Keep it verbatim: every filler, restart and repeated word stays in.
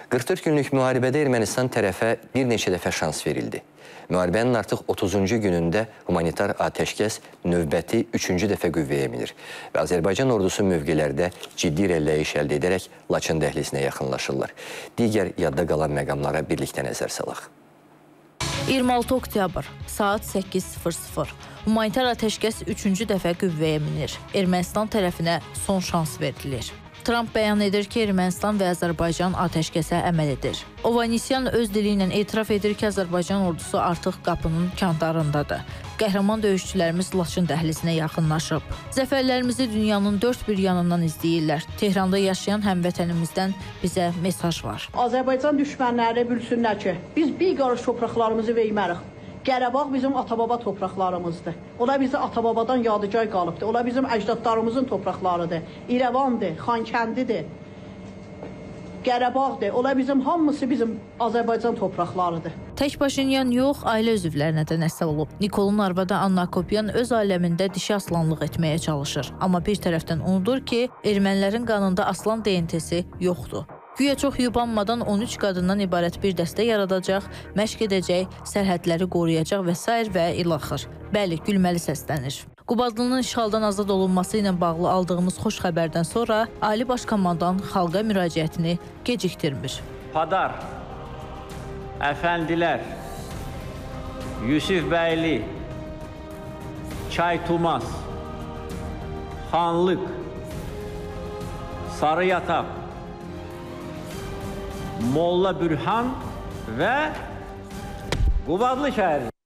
qırx dörd günlük müharibədə Ermənistan tərəfə bir neçə dəfə şans verildi. Müharibənin artıq otuzuncu günündə humanitar atəşkəs növbəti üçüncü dəfə qüvvəyə minir və Azərbaycan ordusu mövqelərdə ciddi irəliləyiş əldə edərək Laçın dəhlizinə yaxınlaşırlar. Digər yadda qalan məqamlara birlikdə nəzər salaq. iyirmi altı oktyabr, saat səkkiz sıfır sıfır. Humanitar atəşkəs üçüncü dəfə qüvvəyə minir. Ermənistan tərəfinə son şans verilir. Tramp bəyan edir ki, Ermənistan və Azərbaycan atəşkəsə əməl edir. Ovanesyan öz dili ilə etiraf edir ki, Azərbaycan ordusu artıq qapının kəndarındadır. Qəhrəman döyüşçülərimiz Laçın dəhlizinə yaxınlaşıb. Zəfərlərimizi dünyanın dörd bir yanından izləyirlər. Tehranda yaşayan həmvətənimizdən bizə mesaj var. Azərbaycan düşmənləri bilsinlər ki, biz bir qarış torpaqlarımızı vermərik. Qarabağ bizim ata-baba torpaqlarımızdır. Ola bizi ata-babadan yadigar qalıbdır. Ola bizim əcdadlarımızın torpaqlarıdır. İrəvandır, Xankəndidir, Qarabağdır. Ola bizim hamısı bizim Azərbaycan torpaqlarıdır. Tək Paşinyan yox, ailə üzvlərinə də nəsə olub. Nikolun arvadı Anna Kopyan öz aləmində dişi aslanlıq etməyə çalışır. Amma bir tərəfdən unudur ki, ermənilərin qanında aslan D N T-si yoxdur. Güya çox yubanmadan on üç qadından ibarət bir dəstə yaradacaq, məşq edəcək, sərhədləri qoruyacaq və s. və ilaxır. Bəli, gülməli səslənir. Qubadlının işğaldan azad olunması ilə bağlı aldığımız xoş xəbərdən sonra Ali Baş Komandan xalqa müraciətini gecikdirmir. Padar, Əfəndilər, Yusifbəyli, Çaytumaz, Xanlıq, Sarıyataq, Molla Bürhan və Qubadlı şəhəri.